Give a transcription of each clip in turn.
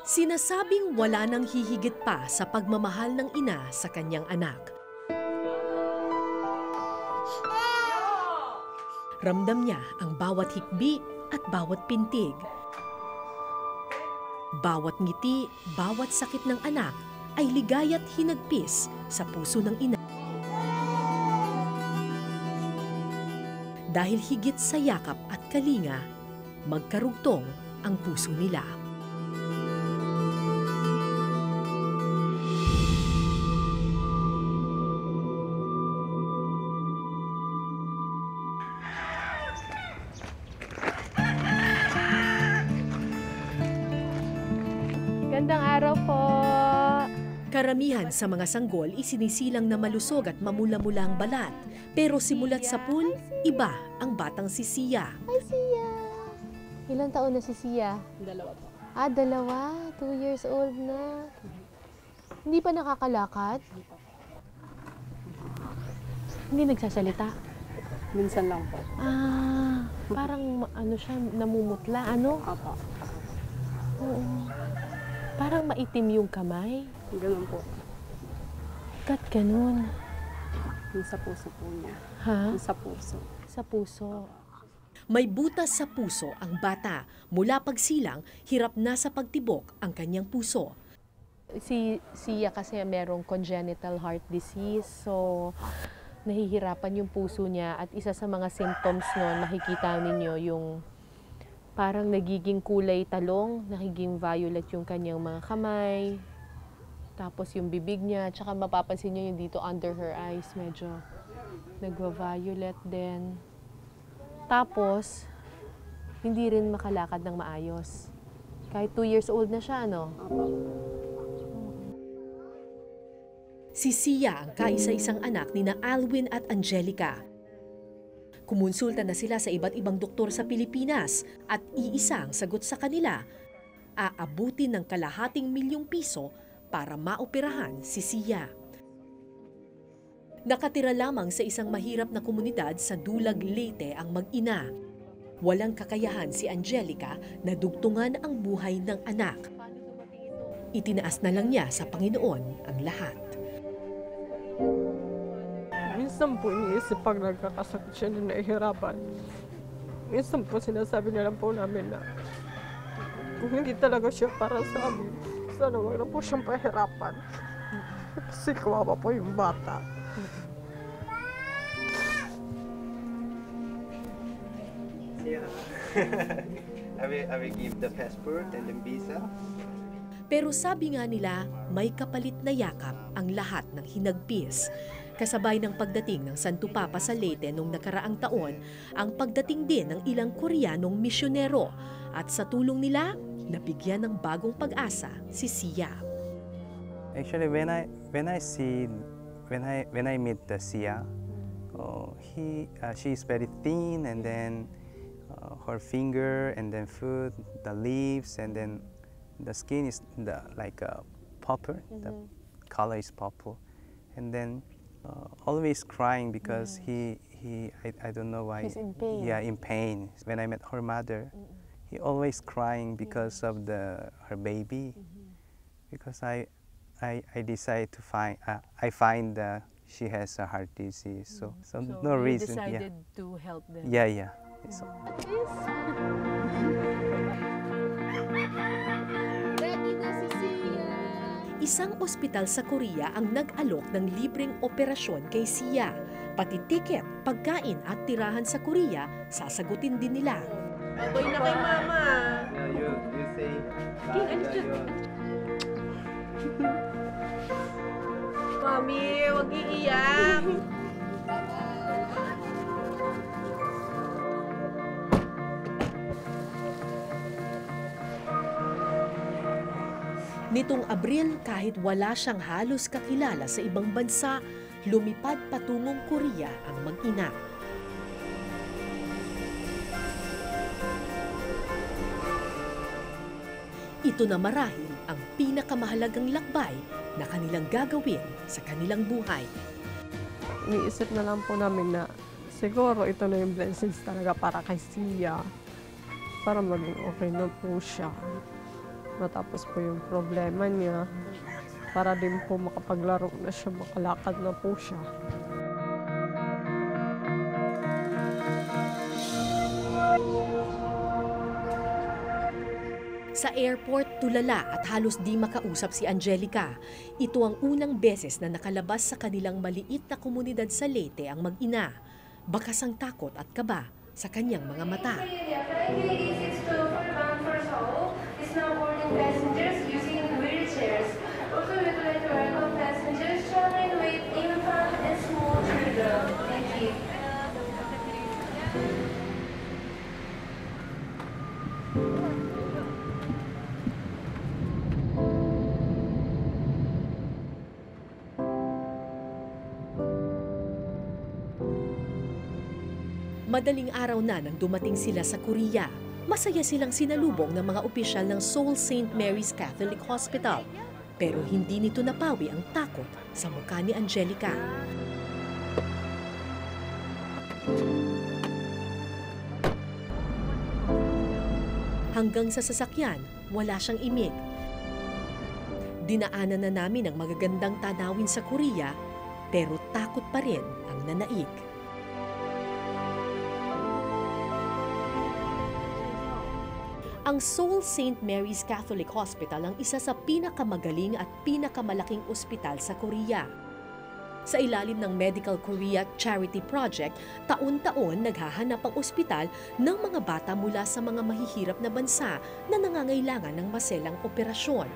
Sinasabing wala nang hihigit pa sa pagmamahal ng ina sa kanyang anak. Ramdam niya ang bawat hikbi at bawat pintig. Bawat ngiti, bawat sakit ng anak ay ligaya't hinagpis sa puso ng ina. Dahil higit sa yakap at kalinga, magkarugtong ang puso nila. Gandang araw po. Karamihan sa mga sanggol isinisilang na malusog at mamula-mula ang balat. Pero simulat sa pool, iba ang batang si Sia. Hi, Sia. Ilang taon na si Sia? 2 po. Ah, 2. 2 years old na. Hindi pa nakakalakad? Hindi nagsasalita? Minsan lang po. Ah, parang ano siya, namumutla, ano? Apa. Oo. Parang maitim yung kamay. Ganun po. Ba't ganun? Yung sa puso po niya. Ha? Yung sa puso. Sa puso. May butas sa puso ang bata. Mula pagsilang, hirap na sa pagtibok ang kanyang puso. Si Sia kasi merong congenital heart disease, so nahihirapan yung puso niya at isa sa mga symptoms nun, makikita ninyo yung parang nagiging kulay talong, nagiging violet yung kanyang mga kamay, tapos yung bibig niya, tsaka mapapansin niyo yung dito under her eyes, medyo nagwa-violet din. Tapos, hindi rin makalakad ng maayos. Kahit 2 years old na siya, no? Si Sia ang kaisa-isang anak ni na Alwin at Angelica. Kumonsulta na sila sa iba't ibang doktor sa Pilipinas at iisang sagot sa kanila, aabutin ng ₱250,000 para maoperahan si Sia. Nakatira lamang sa isang mahirap na komunidad sa Dulag, Leyte ang mag-ina. Walang kakayahan si Angelica na dugtungan ang buhay ng anak. Itinaas na lang niya sa Panginoon ang lahat. Minsan po iniisip pag nagkakasakit siya na nahihirapan. Minsan po sinasabi na lang po namin na kung hindi talaga siya para sa amin, sana wag na po siyang pahirapan. Kasi kawawa po yung bata. Yeah. I will give the passport and the visa. Pero sabi nga nila, may kapalit na yakap ang lahat ng hinagpis. Kasabay ng pagdating ng Santo Papa sa Leyte noong nakaraang taon, ang pagdating din ng ilang Koreanong misyonero. At sa tulong nila, nabigyan ng bagong pag-asa si Sia. Actually, when I meet the Sia, she is very thin, and then her finger, and then foot, the leaves, and then the skin is like purple. The color is purple, and then always crying because I don't know why. He's in pain. Yeah, in pain. When I met her mother, he always crying because of her baby. Because I decided to find she has a heart disease. So no you reason. decided to help them. Yeah. So. Ready na si Sia! Isang ospital sa Korea ang nag-alok ng libreng operasyon kay Sia. Pati tiket, pagkain at tirahan sa Korea, sasagutin din nila. Boy na kay Mama! You say. King, ano siya? Mami, huwag iiyak! Nitong Abril, kahit wala siyang halos kakilala sa ibang bansa, lumipad patungong Korea ang mag-ina. Ito na marahil ang pinakamahalagang lakbay na kanilang gagawin sa kanilang buhay. Iniisip na lang po namin na siguro ito na yung blessings talaga para kay Sia. Para maging okay na po siya. matapos po yung problema niya para din po makapaglaro na siya, makalakad na po siya. Sa airport, tulala at halos di makausap si Angelica. Ito ang unang beses na nakalabas sa kanilang maliit na komunidad sa Leyte ang mag-ina. Bakas ang takot at kaba sa kanyang mga mata. Madaling araw na nang dumating sila sa Korea. Masaya silang sinalubong ng mga opisyal ng Seoul St. Mary's Catholic Hospital. Pero hindi nito napawi ang takot sa mukha ni Angelica. Hanggang sa sasakyan, wala siyang imik. Dinaanan na namin ang magagandang tanawin sa Korea, pero takot pa rin ang nanaig. Ang Seoul St. Mary's Catholic Hospital ang isa sa pinakamagaling at pinakamalaking ospital sa Korea. Sa ilalim ng Medical Korea Charity Project, taon-taon naghahanap ang ospital ng mga bata mula sa mga mahihirap na bansa na nangangailangan ng maselang operasyon.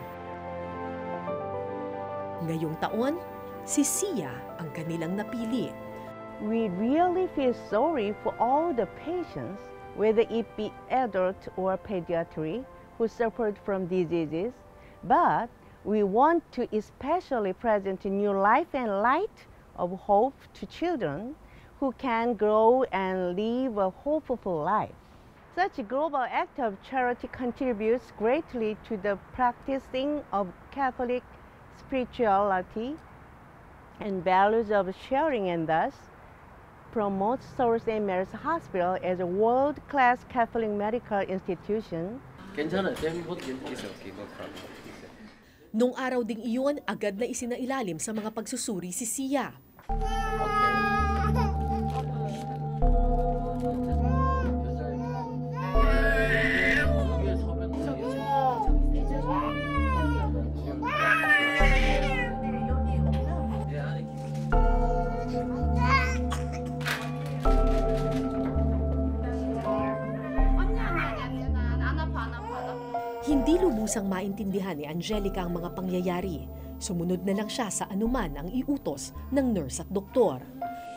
Ngayong taon, si Sia ang kanilang napili. We really feel sorry for all the patients, whether it be adult or pediatric, who suffered from diseases, but we want to especially present a new life and light of hope to children who can grow and live a hopeful life. Such a global act of charity contributes greatly to the practicing of Catholic spirituality and values of sharing, and thus promotes Seoul St. Mary's Hospital as a world-class Catholic medical institution. Nung araw ding iyon, agad na isinailalim sa mga pagsusuri si Sia. Hindi lubusang maintindihan ni Angelica ang mga pangyayari. Sumunod na lang siya sa anuman ang iutos ng nurse at doktor.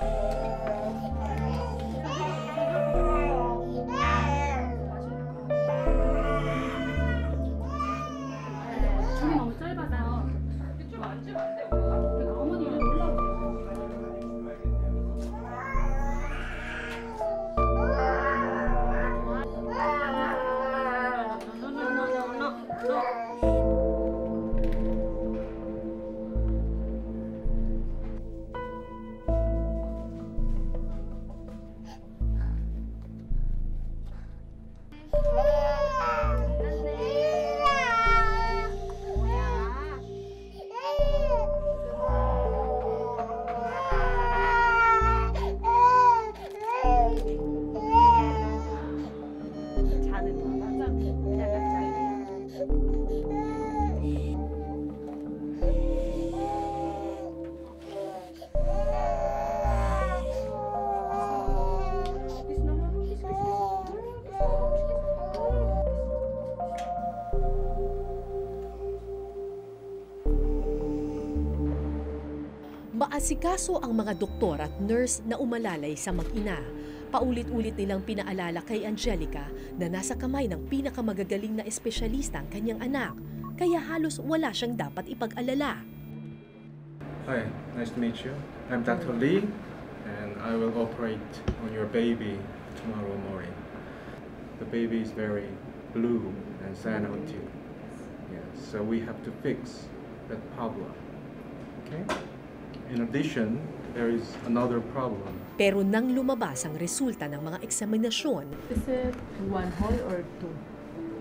Maasikaso ang mga doktor at nurse na umalalay sa mag-ina. Paulit-ulit nilang pinaalala kay Angelica na nasa kamay ng pinakamagagaling na espesyalista ang kanyang anak, kaya halos wala siyang dapat ipag-alala. Hi, nice to meet you. I'm Dr. Lee, and I will operate on your baby tomorrow morning. The baby is very blue and sensitive, so we have to fix that problem. Okay? In addition, there is another problem. Pero nang lumabas ang resulta ng mga eksaminasyon, Is it 1 hole or 2?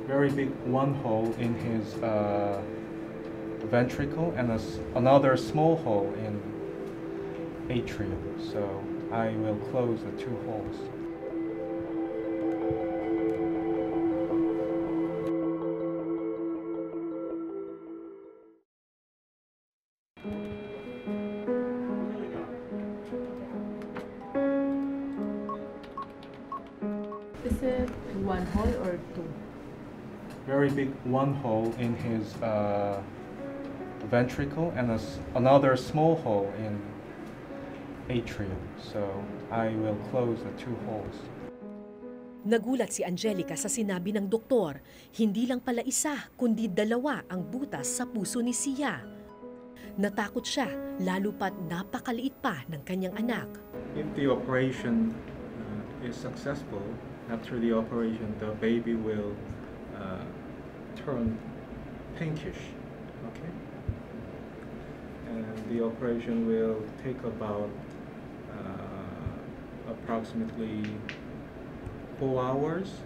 very big one hole in his ventricle and another small hole in atrium. So I will close the two holes. Is it one hole or two? Very big one hole in his ventricle and another small hole in atrium. So I will close the two holes. Nagulat si Angelica sa sinabi ng doktor, hindi lang pala isa kundi dalawa ang butas sa puso ni Sia. Natakot siya, lalo pat napakaliit pa ng kanyang anak. If the operation is successful, after the operation, the baby will turn pinkish. Okay, and the operation will take about approximately 4 hours.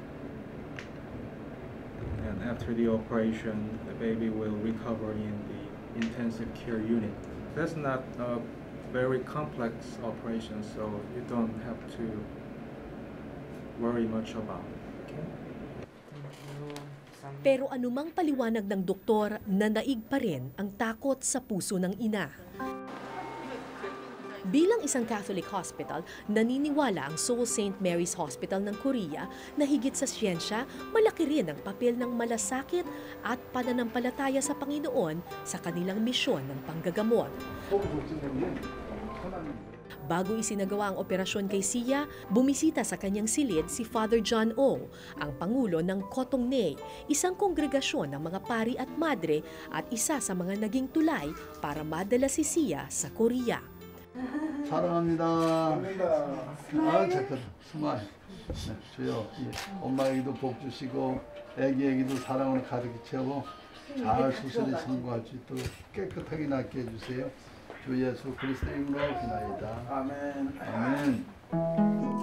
And after the operation, the baby will recover in the intensive care unit. That's not a very complex operation, so you don't have to worry much about it. Okay? Pero anumang paliwanag ng doktor, nanaig pa rin ang takot sa puso ng ina. Bilang isang Catholic hospital, naniniwala ang Seoul St. Mary's Hospital ng Korea na higit sa siyensya, malaki rin ang papel ng malasakit at pananampalataya sa Panginoon sa kanilang misyon ng panggagamot. Bago isinagawa ang operasyon kay Sia, bumisita sa kanyang silid si Father John Oh, ang pangulo ng Kotongne, isang kongregasyon ng mga pari at madre at isa sa mga naging tulay para madala si Sia sa Korea. 사랑합니다. 아, 잠깐, 스마일. 네, 주여, 엄마에게도 복 주시고, 애기에게도 사랑을 가득히 채워 잘 수술에 성공할 수 있도록 깨끗하게 낫게 해주세요. 주 예수 그리스도 이름으로 기나이다. 아멘. 아멘.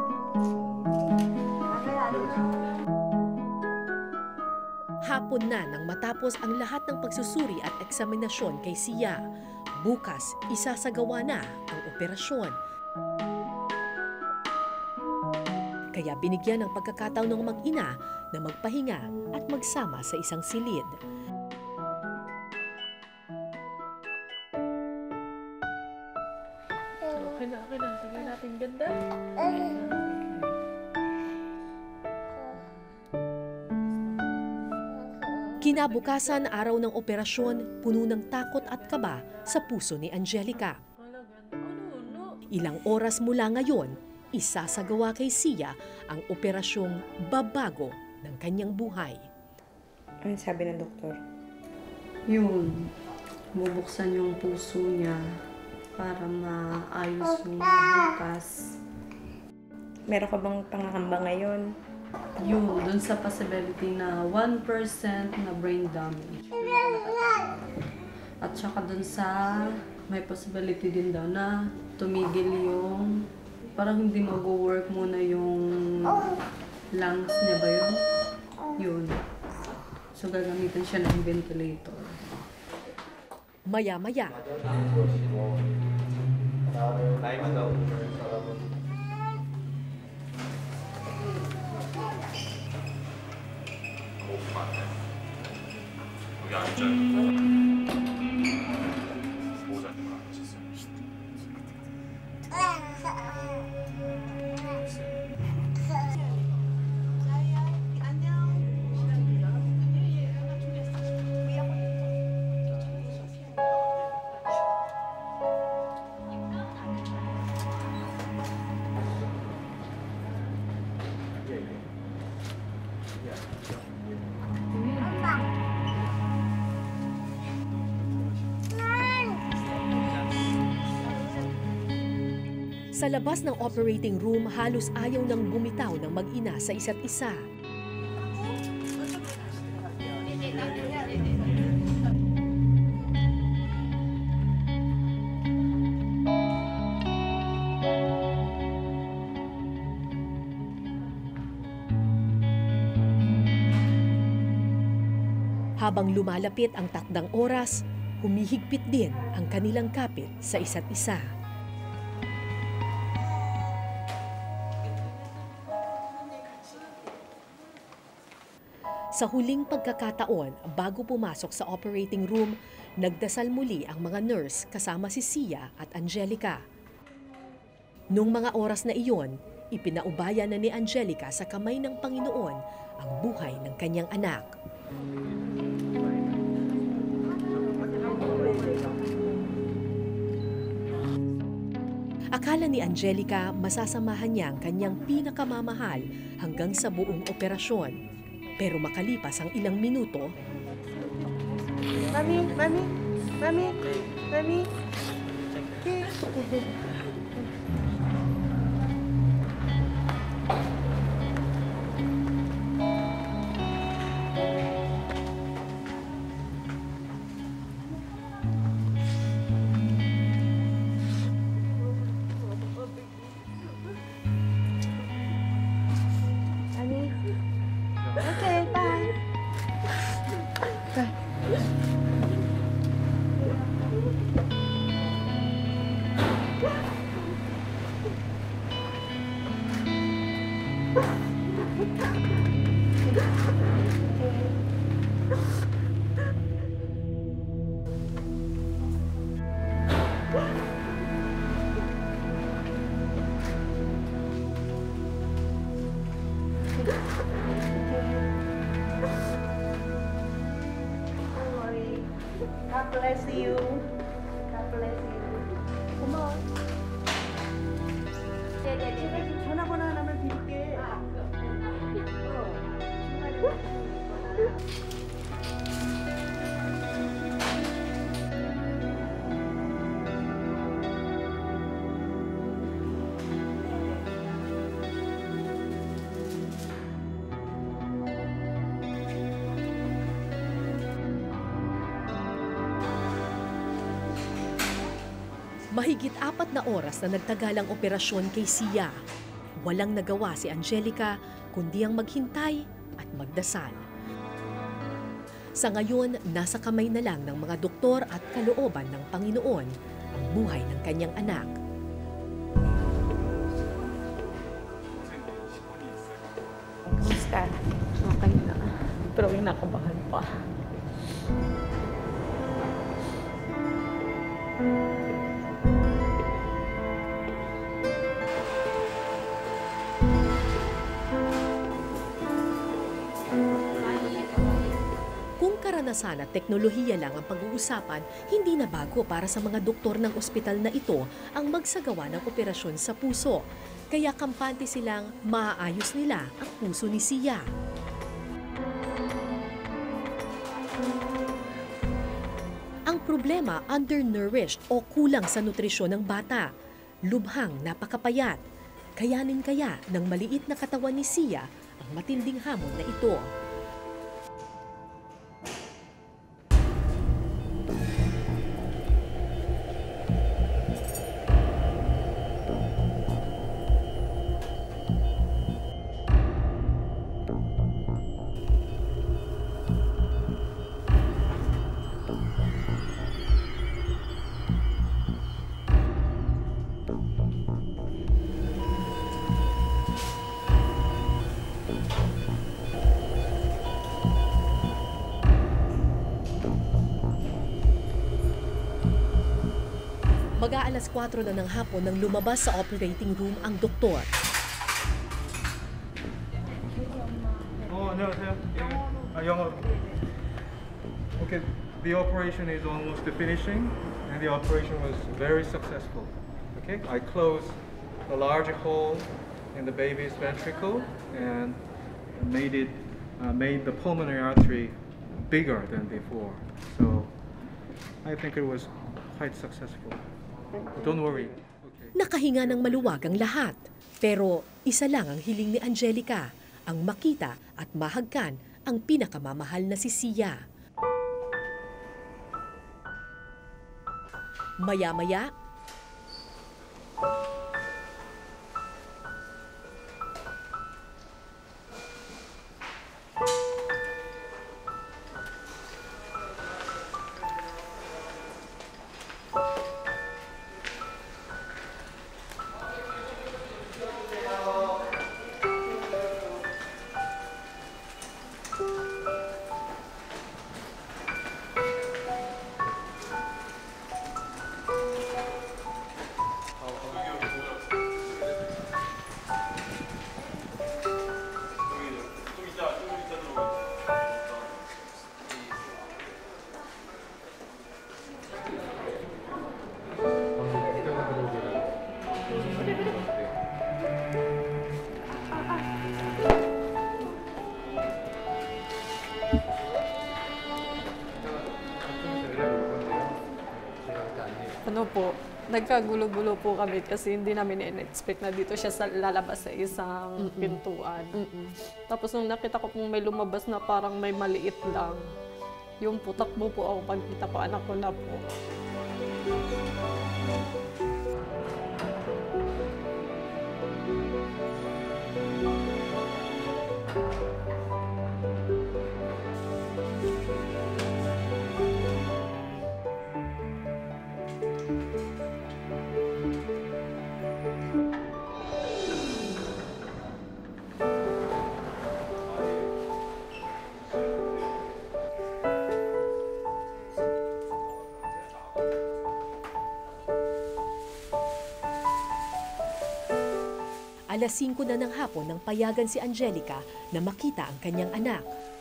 Hapon na nang matapos ang lahat ng pagsusuri at eksaminasyon kay Sia. Bukas, isasagawa na ang operasyon. Kaya binigyan ng pagkakataon ng mag-ina na magpahinga at magsama sa isang silid. Okay na. Tingnan natin ganda. Kinabukasan araw ng operasyon, puno ng takot at kaba sa puso ni Angelica. Ilang oras mula ngayon, isasagawa kay Sia ang operasyong babago ng kanyang buhay. Ano sabi ng doktor? Yun, bubuksan yung puso niya para maayos yung bukas. Meron ka bang pangangamba ngayon? Yun, dun sa possibility na 1% na brain damage. At saka dun sa may possibility din daw na tumigil yung parang hindi mag-work muna yung lungs niya ba yun? Yun. So gagamitin siya ng ventilator. Maya-maya, 여기 앉아요. 보호자 누구랑 같이 있어요. sa labas ng operating room, halos ayaw nang bumitaw ng mag-ina sa isa't isa. Habang lumalapit ang takdang oras, humihigpit din ang kanilang kapit sa isa't isa. Sa huling pagkakataon, bago pumasok sa operating room, nagdasal muli ang mga nurse kasama si Sia at Angelica. Nung mga oras na iyon, ipinaubaya na ni Angelica sa kamay ng Panginoon ang buhay ng kanyang anak. Akala ni Angelica masasamahan niya ang kanyang pinakamamahal hanggang sa buong operasyon. Pero makalipas ang ilang minuto, Mami, mami, mami, mami. Okay, bye. God bless you. God bless you. 고마워. 제가 지금 전화번호 하나만 드릴게. Mahigit 4 na oras na nagtagalang operasyon kay Sia. Walang nagawa si Angelica kundi ang maghintay at magdasal. Sa ngayon, nasa kamay na lang ng mga doktor at kalooban ng Panginoon ang buhay ng kanyang anak. Kumusta? Okay na. Pero nakabahan pa. Kung karanasan at teknolohiya lang ang pag-uusapan, hindi na bago para sa mga doktor ng ospital na ito ang magsagawa ng operasyon sa puso. Kaya kampante silang maaayos nila ang puso ni Sia. Ang problema, undernourished o kulang sa nutrisyon ng bata. Lubhang napakapayat. Kayanin kaya ng maliit na katawan ni Sia ang matinding hamon na ito. Mag-aalas 4 na ng hapon nang lumabas sa operating room ang doktor. 안녕하세요. 영어. Okay, the operation is almost finishing, and the operation was very successful. Okay, I closed a large hole in the baby's ventricle and made the pulmonary artery bigger than before. So I think it was quite successful. Don't worry. Okay. Nakahinga ng maluwag ang lahat. Pero isa lang ang hiling ni Angelica, ang makita at mahagkan ang pinakamamahal na si Sia. Maya-maya, Nagkagulo-gulo po kami kasi hindi namin in-expect na dito siya lalabas sa isang pintuan. Tapos nung nakita ko pong may lumabas na parang may maliit lang, yung po, takbo po ako pagkita ko, anak ko na po. Alas 5 na ng hapon nang payagan si Angelica na makita ang kanyang anak.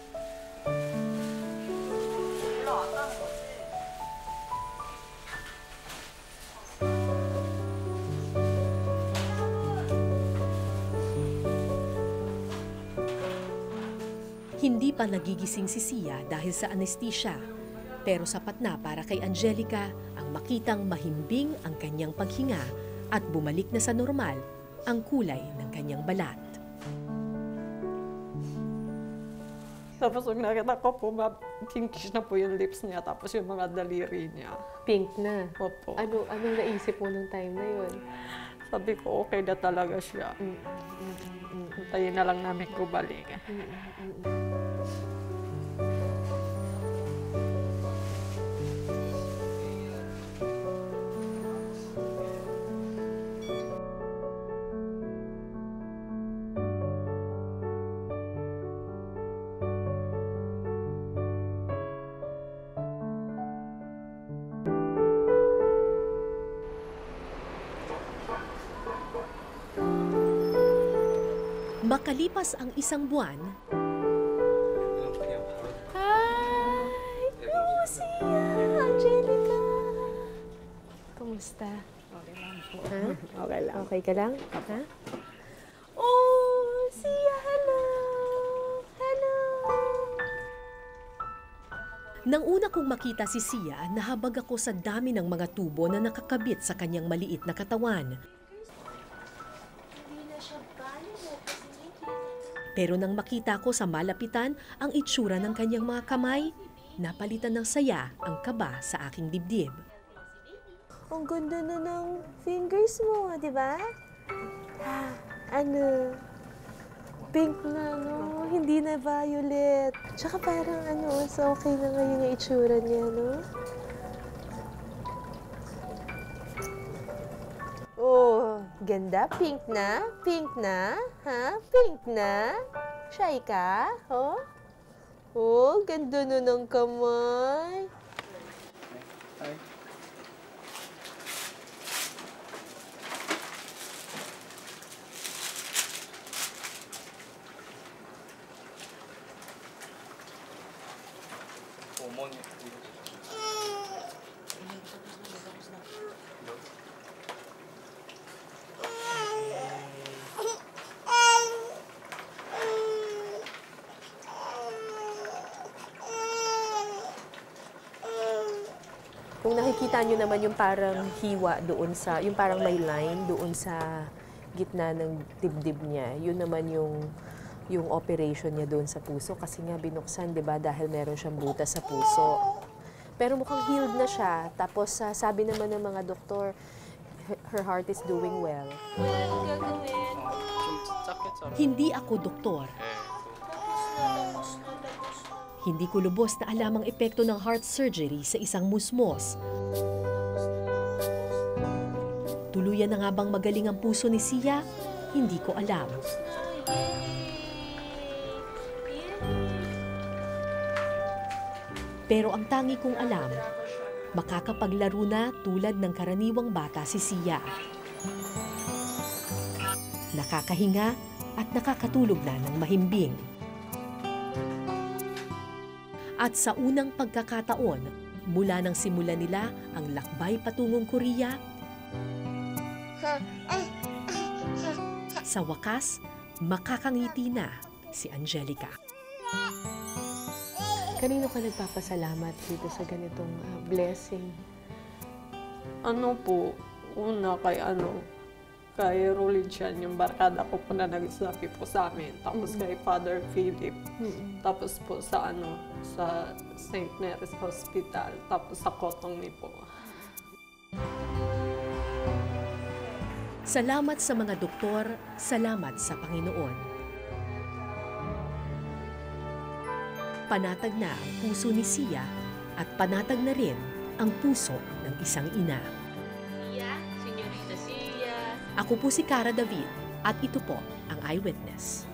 Hindi pa nagigising si Sia dahil sa anesthesia. Pero sapat na para kay Angelica ang makitang mahimbing ang kanyang paghinga at bumalik na sa normal ang kulay ng kanyang balat. Tapos nung nakita ko po, pinkish na po yung lips niya, tapos yung mga daliri niya. Pink na? Opo. Anong naisip mo nung time na yun? Sabi ko, okay na talaga siya. Hintayin na lang namin kubalik. Makalipas ang isang buwan, Hi! Lucia! Angelica! Kumusta? Okay lang po. Ha? Okay lang. Okay ka lang? Ha? Oh, Sia! Hello! Hello! nang una kong makita si Sia, nahabag ako sa dami ng mga tubo na nakakabit sa kanyang maliit na katawan. Pero nang makita ko sa malapitan ang itsura ng kanyang mga kamay, napalitan ng saya ang kaba sa aking dibdib. Ang ganda na ng fingers mo, di ba? Ano? Pink na, no? Hindi na violet. Tsaka parang so okay na ngayon yung itsura niya, no? Oh, ganda. Pink na? Pink na? Ha? Pink na? Shy ka? Oh? Oh, ganda na ng kamay. Kung nakikita nyo naman yung parang hiwa doon sa, yung parang may line doon sa gitna ng dibdib niya, yun naman yung operation niya doon sa puso kasi nga binuksan, di ba, dahil meron siyang butas sa puso. Pero mukhang healed na siya. Tapos sabi naman ng mga doktor, her heart is doing well. Hindi ako doktor. Hindi ko lubos na alam ang epekto ng heart surgery sa isang musmos. Tuluyan na nga bang magaling ang puso ni Sia? Hindi ko alam. Pero ang tangi kong alam, makakapaglaro na tulad ng karaniwang bata si Sia. Nakakahinga at nakakatulog na ng mahimbing. At sa unang pagkakataon, mula nang simula nila ang lakbay patungong Korea, sa wakas, makakangiti na si Angelica. Kanino ka nagpapasalamat dito sa ganitong blessing? Ano po, Una kay Rolidjan, yung barkada ko po na nagsabi po sa amin. Tapos kay Father Philip. Tapos po sa sa St. Mary's Hospital. Tapos sa Kotongni po. Salamat sa mga doktor, salamat sa Panginoon. Panatag na ang puso ni Sia at panatag na rin ang puso ng isang ina. Sia, Senyorita Sia. Ako po si Cara David at ito po ang Eyewitness.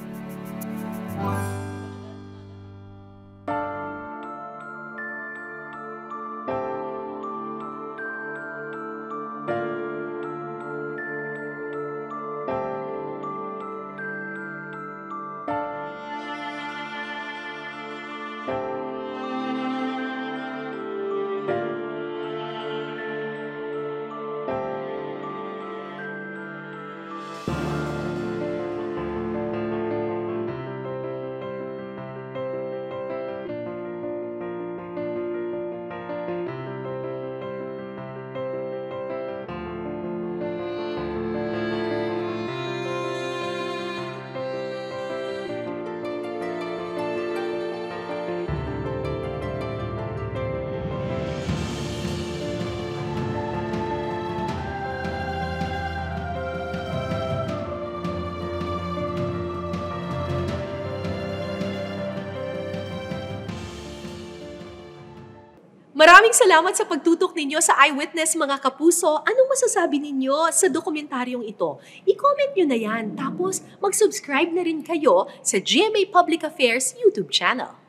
Maraming salamat sa pagtutok ninyo sa Eyewitness, mga kapuso. Anong masasabi ninyo sa dokumentaryong ito? I-comment nyo na yan. Tapos mag-subscribe na rin kayo sa GMA Public Affairs YouTube channel.